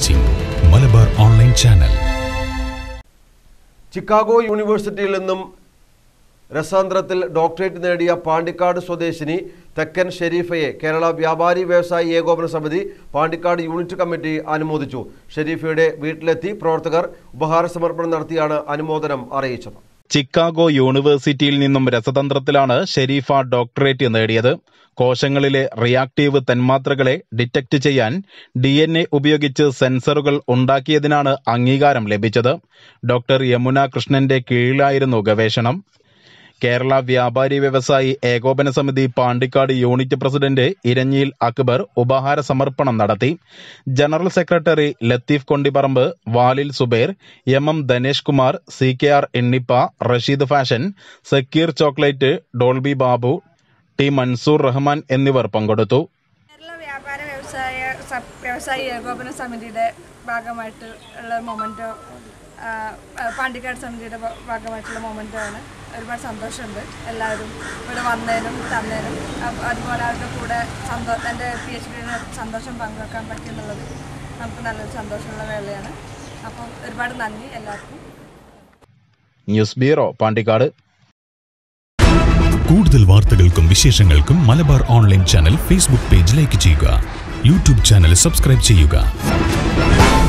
Watching Malabar online channel. Chicago യൂണിവേഴ്സിറ്റിയിൽ നിന്നും രസാന്തരത്തിൽ doctorate നേടിയ പാണ്ടിക്കാട് സ്വദേശിനി തെക്കൻ ഷെരീഫയെ കേരള വ്യാപാരി വ്യവസായി ഏകോപന സമിതി പാണ്ടിക്കാട് യൂണിറ്റ് കമ്മിറ്റി അനുമോദിച്ചു. ഷെരീഫയുടെ വീട്ടിലെത്തി പ്രവർത്തകർ ഉപഹാര സമർപ്പണം നടത്തിയാണ് അനുമോദനം അറിയിച്ചത്. ചിക്കാഗോ യൂണിവേഴ്സിറ്റിയിൽ നിന്നും രസതന്ത്രത്തിലാണ് ഷെരീഫ ഡോക്ടറേറ്റ് നേടിയത്. കോശങ്ങളിലെ റിയാക്റ്റീവ് തന്മാത്രകളെ ഡിറ്റക്ട് ചെയ്യാൻ DNA ഉപയോഗിച്ച് സെൻസറുകൾ ഉണ്ടാക്കിയതിനാണ് അംഗീകാരം ലഭിച്ചത്. ഡോക്ടർ യമുന കൃഷ്ണന്റെ കീഴിലായിരുന്നു ഗവേഷണം. കേരള വ്യാപാരി വ്യവസായി ഏകോപന സമിതി പാണ്ടിക്കാട് യൂണിറ്റ് പ്രസിഡന്റ് ഇരഞ്ഞിയിൽ അക്ബർ ഉപഹാര സമർപ്പണം നടത്തി. General secretary Latheef Kondiparamb, Valil Zubair, MM Dhanesh Kumar, CKR Ennippa, Rasheed fashion, Zakir chocolate, Dolby Babu, T Mansoor Rahman എന്നിവർ പങ്കെടുത്തു. കേരള വ്യാപാര വ്യവസായി ഏകോപന സമിതിയുടെ ഭാഗമായിട്ട് ഉള്ള മൊമെന്റോ, പാണ്ടിക്കാട് സമിതിയുടെ ഭാഗമായിട്ടുള്ള മൊമെന്റോ ആണ്. ഒരുപാട് സന്തോഷമുണ്ട് എല്ലാവരും ഇവിടെ വന്നതിനും തന്നതിനും. അതുപോലെ അവരുടെ കൂടെ എൻ്റെ PhD സന്തോഷം പങ്കുവെക്കാൻ പറ്റിയെന്നുള്ളത് നമുക്ക് നല്ലൊരു സന്തോഷമുള്ള വേളയാണ്. അപ്പം ഒരുപാട് നന്ദി എല്ലാവർക്കും. News bureau, Pandikkad. കൂടുതൽ വാർത്തകൾക്കും വിശേഷങ്ങൾക്കും Malabar online channel Facebook page like ചെയ്യുക. യൂട്യൂബ് ചാനൽ സബ്സ്ക്രൈബ് ചെയ്യുക.